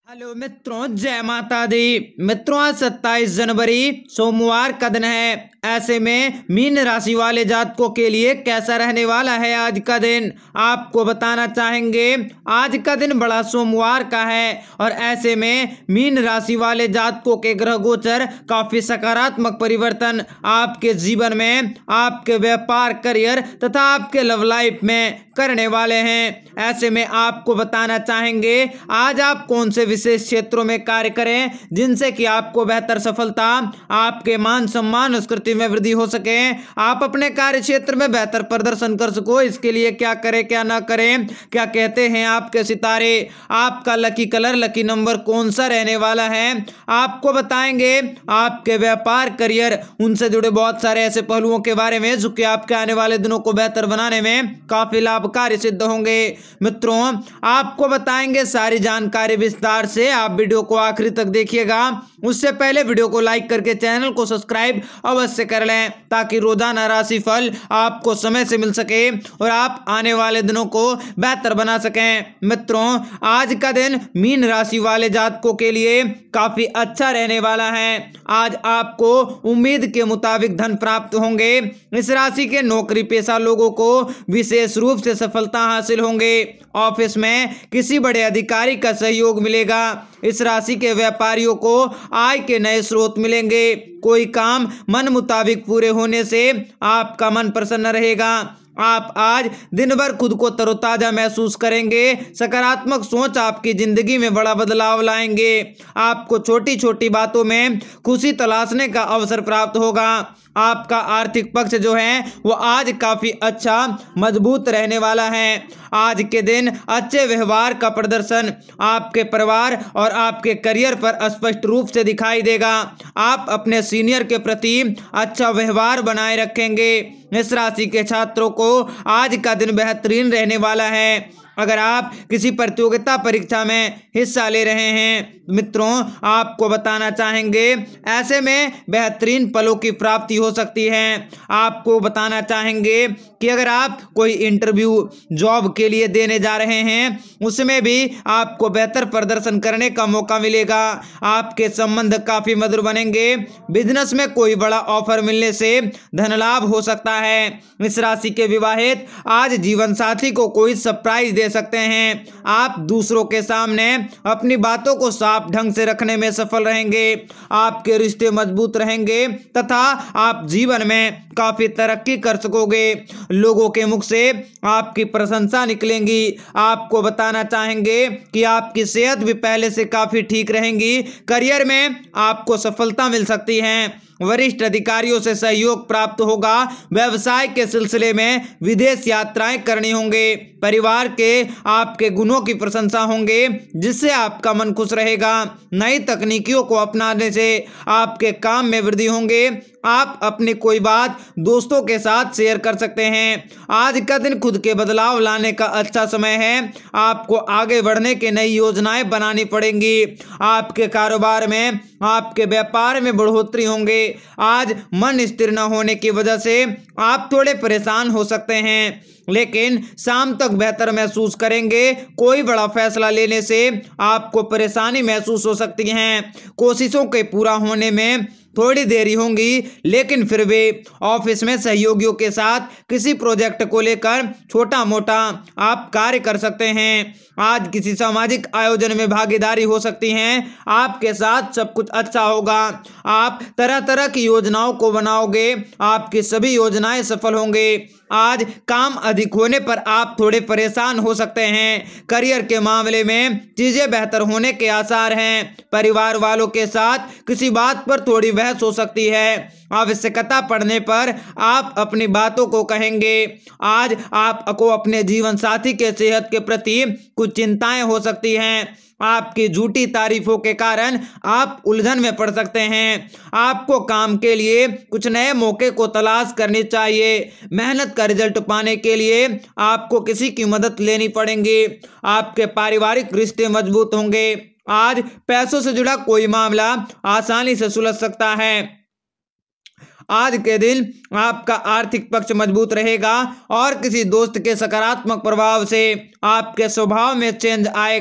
Hello मित्रों, जय माता दी। मित्रों, आज 27 जनवरी सोमवार का दिन है। ऐसे में मीन राशि वाले जातकों के लिए कैसा रहने वाला है आज का दिन, आपको बताना चाहेंगे। आज का दिन बड़ा सोमवार का है और ऐसे में मीन राशि वाले जातकों के ग्रह गोचर काफी सकारात्मक परिवर्तन आपके जीवन में, आपके व्यापार, करियर तथा आपके लव लाइफ में करने वाले हैं। ऐसे में आपको बताना चाहेंगे आज आप कौन से विशेष क्षेत्रों में कार्य करें जिनसे कि आपको बेहतर सफलता, आपके मान सम्मान, संस्कृति में वृद्धि हो सके, आप अपने कार्य क्षेत्र में बेहतर प्रदर्शन कर सको। इसके लिए क्या करें, क्या ना करें, क्या कहते हैं आपके सितारे, आपका लकी कलर, लकी नंबर कौन सा रहने वाला है, आपको बताएंगे। आपके व्यापार, करियर, उनसे जुड़े बहुत सारे ऐसे पहलुओं के बारे में जो कि आपके आने वाले दिनों को बेहतर बनाने में काफी लाभकारी सिद्ध होंगे। मित्रों, आपको बताएंगे सारी जानकारी विस्तार से। आप वीडियो को आखिरी तक देखिएगा। उससे पहले वीडियो को लाइक करके चैनल को सब्सक्राइब अवश्य कर लें ताकि रोजाना राशि फल आपको समय से मिल सके और आप आने वाले दिनों को बेहतर बना सकें। मित्रों, आज का दिन मीन राशि वाले जातकों के लिए काफी अच्छा रहने वाला है। आज आपको उम्मीद के मुताबिक धन प्राप्त होंगे। इस राशि के नौकरी पेशा लोगों को विशेष रूप से सफलता हासिल होंगे। ऑफिस में किसी बड़े अधिकारी का सहयोग मिलेगा। इस राशि के व्यापारियों को आय के नए स्रोत मिलेंगे। कोई काम मन मुताबिक पूरे होने से आपका मन प्रसन्न रहेगा। आप आज दिन भर खुद को तरोताजा महसूस करेंगे। सकारात्मक सोच आपकी जिंदगी में बड़ा बदलाव लाएंगे। आपको छोटी छोटी बातों में खुशी तलाशने का अवसर प्राप्त होगा। आपका आर्थिक पक्ष जो है वो आज काफी अच्छा मजबूत रहने वाला है। आज के दिन अच्छे व्यवहार का प्रदर्शन आपके परिवार और आपके करियर पर स्पष्ट रूप से दिखाई देगा। आप अपने सीनियर के प्रति अच्छा व्यवहार बनाए रखेंगे। इस राशि के छात्रों को आज का दिन बेहतरीन रहने वाला है। अगर आप किसी प्रतियोगिता परीक्षा में हिस्सा ले रहे हैं, मित्रों, आपको बताना चाहेंगे ऐसे में बेहतरीन फलों की प्राप्ति हो सकती है। आपको बताना चाहेंगे कि अगर आप कोई इंटरव्यू जॉब के लिए देने जा रहे हैं, उसमें भी आपको बेहतर प्रदर्शन करने का मौका मिलेगा। आपके संबंध काफी मधुर बनेंगे। बिजनेस में कोई बड़ा ऑफर मिलने से धन लाभ हो सकता है। इस राशि के विवाहित आज जीवन साथी को कोई सरप्राइज दे सकते हैं। आप दूसरों के सामने अपनी बातों को साफ ढंग से रखने में सफल रहेंगे। आपके रिश्ते मजबूत रहेंगे तथा आप जीवन में काफी तरक्की कर सकोगे। लोगों के मुख से आपकी प्रशंसा निकलेंगी। आपको बताना चाहेंगे कि आपकी सेहत भी पहले से काफी ठीक रहेंगी। करियर में आपको सफलता मिल सकती है। वरिष्ठ अधिकारियों से सहयोग प्राप्त होगा। व्यवसाय के सिलसिले में विदेश यात्राएं करनी होंगे। परिवार के आपके गुणों की प्रशंसा होंगे जिससे आपका मन खुश रहेगा। नई तकनीकियों को अपनाने से आपके काम में वृद्धि होंगे। आप अपनी कोई बात दोस्तों के साथ शेयर कर सकते हैं। आज का दिन खुद के बदलाव लाने का अच्छा समय है। आपको आगे बढ़ने की नई योजनाएं बनानी पड़ेंगी। आपके कारोबार में, आपके व्यापार में बढ़ोतरी होंगे। आज मन स्थिर न होने की वजह से आप थोड़े परेशान हो सकते हैं, लेकिन शाम तक बेहतर महसूस करेंगे। कोई बड़ा फैसला लेने से आपको परेशानी महसूस हो सकती है। कोशिशों के पूरा होने में थोड़ी देरी होंगी, लेकिन फिर भी ऑफिस में सहयोगियों के साथ किसी प्रोजेक्ट को लेकर छोटा मोटा आप कार्य कर सकते हैं। आज किसी सामाजिक आयोजन में भागीदारी हो सकती है। आपके साथ सब कुछ अच्छा होगा। आप तरह तरह की योजनाओं को बनाओगे। आपकी सभी योजनाएं सफल होंगे। आज काम अधिक होने पर आप थोड़े परेशान हो सकते हैं। करियर के मामले में चीजें बेहतर होने के आसार हैं। परिवार वालों के साथ किसी बात पर थोड़ी बहस हो सकती है। आवश्यकता पड़ने पर आप अपनी बातों को कहेंगे। आज आपको अपने जीवन साथी के सेहत के प्रति कुछ चिंताएं हो सकती हैं। आपकी झूठी तारीफों के कारण आप उलझन में पड़ सकते हैं। आपको काम के लिए कुछ नए मौके को तलाश करनी चाहिए। मेहनत का रिजल्ट पाने के लिए आपको किसी की मदद लेनी पड़ेगी। आपके पारिवारिक रिश्ते मजबूत होंगे। आज पैसों से जुड़ा कोई मामला आसानी से सुलझ सकता है। आज के दिन आपका आर्थिक पक्ष मजबूत रहेगा और किसी दोस्त के सकारात्मक प्रभाव से आपके स्वभाव में चेंज आएगा।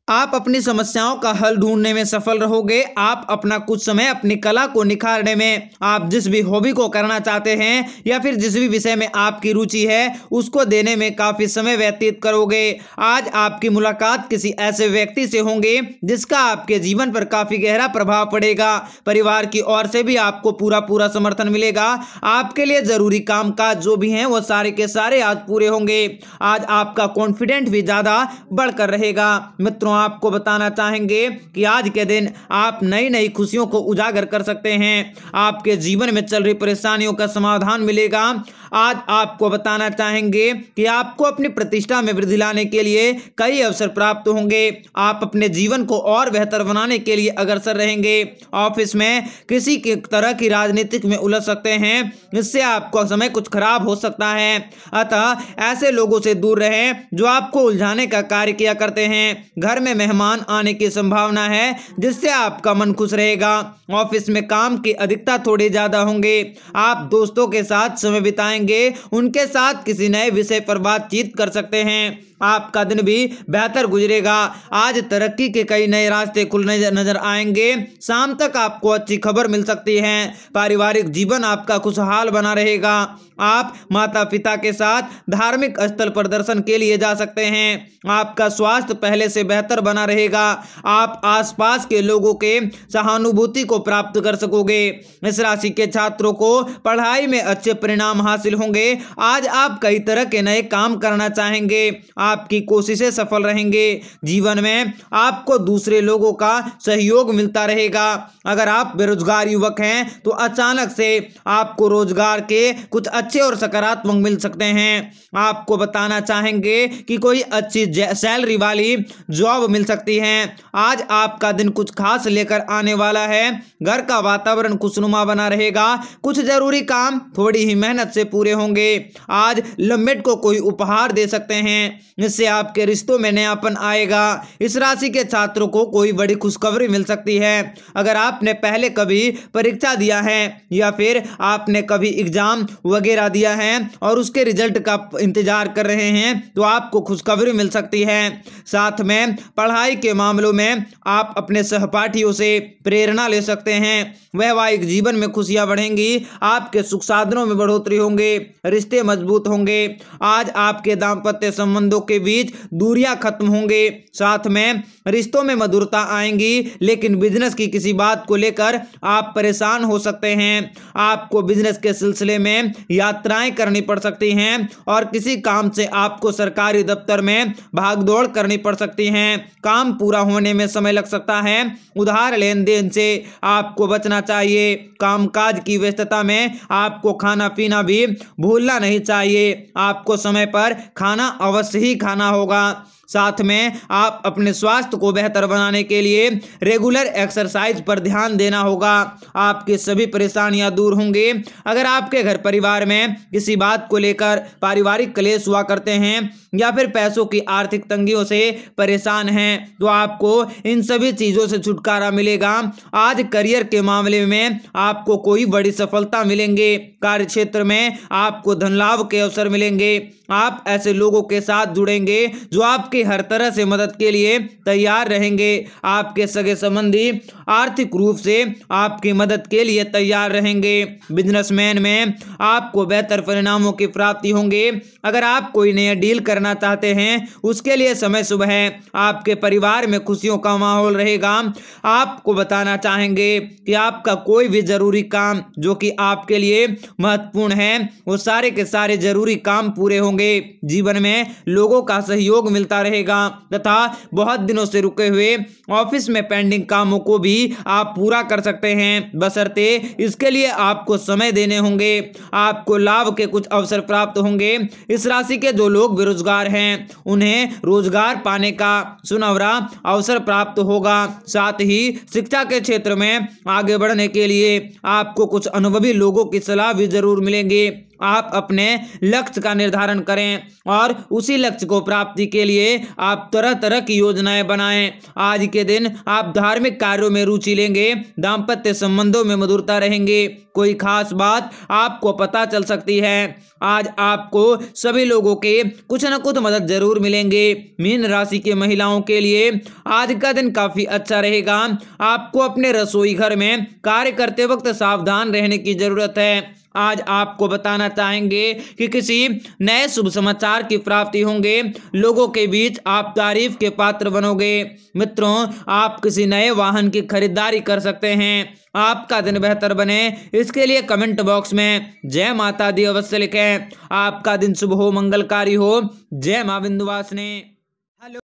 आप अपनी समस्याओं का हल ढूंढने में सफल रहोगे। आप अपना कुछ समय अपनी कला को निखारने में, आप जिस भी हॉबी को करना चाहते हैं या फिर जिस भी विषय में आपकी रुचि है उसको देने में काफी समय व्यतीत करोगे। आज आपकी मुलाकात किसी ऐसे व्यक्ति से होंगे जिसका आपके जीवन पर काफी गहरा प्रभाव पड़ेगा। परिवार की ओर से भी आपको पूरा समर्थन मिलेगा। आपके लिए जरूरी कामकाज जो भी हैं वो सारे के सारे आज पूरे होंगे। आज आपका कॉन्फिडेंट भी ज्यादा बढ़कर रहेगा। मित्रों, आपको बताना चाहेंगे कि आज के दिन आप नई नई खुशियों को उजागर कर सकते हैं। आपके जीवन में चल रही परेशानियों का समाधान मिलेगा। आज आपको बताना चाहेंगे कि आपको अपनी प्रतिष्ठा में वृद्धि लाने के लिए कई अवसर प्राप्त होंगे। आप अपने जीवन को और बेहतर बनाने के लिए अग्रसर रहेंगे। ऑफिस में किसी की तरह की राजनीतिक में उलझ सकते हैं, इससे आपका समय कुछ खराब हो सकता है। अतः ऐसे लोगों से दूर रहें जो आपको उलझाने का कार्य किया करते हैं। घर में मेहमान आने की संभावना है जिससे आपका मन खुश रहेगा। ऑफिस में काम की अधिकता थोड़ी ज्यादा होंगे। आप दोस्तों के साथ समय बिताएंगे, उनके साथ किसी नए विषय पर बातचीत कर सकते हैं। आपका दिन भी बेहतर गुजरेगा। आज तरक्की के कई नए रास्ते खुलने नजर आएंगे। शाम तक आपको अच्छी खबर मिल सकती है। पारिवारिक जीवन आपका खुशहाल बना रहेगा। आप माता पिता के साथ धार्मिक स्थल पर दर्शन के लिए जा सकते हैं। आपका स्वास्थ्य पहले से बेहतर बना रहेगा। आप आसपास के लोगों के सहानुभूति को प्राप्त कर सकोगे। इस राशि के छात्रों को पढ़ाई में अच्छे परिणाम हासिल होंगे। आज आप कई तरह के नए काम करना चाहेंगे। आपकी कोशिशें सफल रहेंगे। जीवन में आपको दूसरे लोगों का सहयोग मिलता रहेगा। अगर आप बेरोजगार युवक हैं तो अचानक से आपको रोजगार के कुछ अच्छे और सकारात्मक मिल सकते हैं। आपको बताना चाहेंगे कि कोई अच्छी सैलरी वाली जॉब मिल सकती है। आज आपका दिन कुछ खास लेकर आने वाला है। घर का वातावरण खुशनुमा बना रहेगा। कुछ जरूरी काम थोड़ी ही मेहनत से पूरे होंगे। आज लम्बेट को कोई उपहार दे सकते हैं, इससे आपके रिश्तों में नयापन आएगा। इस राशि के छात्रों को कोई बड़ी खुशखबरी मिल सकती है। अगर आपने पहले कभी परीक्षा दिया है या फिर आपने कभी एग्जाम वगैरह दिया है और उसके रिजल्ट का इंतजार कर रहे हैं तो आपको खुशखबरी मिल सकती है। साथ में पढ़ाई के मामलों में आप अपने सहपाठियों से प्रेरणा ले सकते हैं। वैवाहिक जीवन में खुशियां बढ़ेंगी। आपके सुख साधनों में बढ़ोतरी होंगे। रिश्ते मजबूत होंगे। आज आपके दाम्पत्य संबंधों के बीच दूरियां खत्म होंगे। साथ में रिश्तों में मधुरता आएंगी। लेकिन बिजनेस की किसी बात को लेकर आप परेशान हो सकते हैं। आपको बिजनेस के सिलसिले में यात्राएं करनी पड़ सकती हैं और किसी काम से आपको सरकारी दफ्तर में भागदौड़ करनी पड़ सकती है। काम पूरा होने में समय लग सकता है। उधार लेन देन से आपको बचना चाहिए। कामकाज की व्यस्तता में आपको खाना पीना भी भूलना नहीं चाहिए। आपको समय पर खाना अवश्य ही खाना होगा। साथ में आप अपने स्वास्थ्य को बेहतर बनाने के लिए रेगुलर एक्सरसाइज पर ध्यान देना होगा। आपकी सभी परेशानियां दूर होंगी। अगर आपके घर परिवार में किसी बात को लेकर पारिवारिक क्लेश हुआ करते हैं या फिर पैसों की आर्थिक तंगियों से परेशान हैं तो आपको इन सभी चीज़ों से छुटकारा मिलेगा। आज करियर के मामले में आपको कोई बड़ी सफलता मिलेंगे। कार्य क्षेत्र में आपको धन लाभ के अवसर मिलेंगे। आप ऐसे लोगों के साथ जुड़ेंगे जो आपकी हर तरह से मदद के लिए तैयार रहेंगे। आपके सगे संबंधी आर्थिक रूप से आपकी मदद के लिए तैयार रहेंगे। बिजनेसमैन में आपको बेहतर परिणामों की प्राप्ति होंगे। अगर आप कोई नया डील करना चाहते हैं उसके लिए समय शुभ है। आपके परिवार में खुशियों का माहौल रहेगा। आपको बताना चाहेंगे कि आपका कोई भी जरूरी काम जो कि आपके लिए महत्वपूर्ण है वो सारे के सारे जरूरी काम पूरे होंगे। जीवन में लोगों का सहयोग मिलता रहेगा तथा बहुत दिनों से रुके हुए ऑफिस में पेंडिंग कामों को भी आप पूरा कर सकते हैं, बशर्ते इसके लिए आपको समय देने होंगे। आपको लाभ के कुछ अवसर प्राप्त होंगे। इस राशि के जो लोग बेरोजगार हैं उन्हें रोजगार पाने का सुनहरा अवसर प्राप्त होगा। साथ ही शिक्षा के क्षेत्र में आगे बढ़ने के लिए आपको कुछ अनुभवी लोगों की सलाह भी जरूर मिलेंगे। आप अपने लक्ष्य का निर्धारण करें और उसी लक्ष्य को प्राप्ति के लिए आप तरह तरह की योजनाएं बनाएं। आज के दिन आप धार्मिक कार्यों में रुचि लेंगे, दाम्पत्य संबंधों में मधुरता रहेंगे, कोई खास बात आपको पता चल सकती है। आज आपको सभी लोगों के कुछ न कुछ मदद जरूर मिलेंगे। मीन राशि के महिलाओं के लिए आज का दिन काफी अच्छा रहेगा। आपको अपने रसोई घर में कार्य करते वक्त सावधान रहने की जरूरत है। आज आपको बताना चाहेंगे कि किसी नए शुभ समाचार की प्राप्ति होंगे, लोगों के बीच आप तारीफ के पात्र बनोगे। मित्रों, आप किसी नए वाहन की खरीदारी कर सकते हैं। आपका दिन बेहतर बने इसके लिए कमेंट बॉक्स में जय माता दी अवश्य लिखें। आपका दिन शुभ हो, मंगलकारी हो। जय मां विंध्यवासिनी।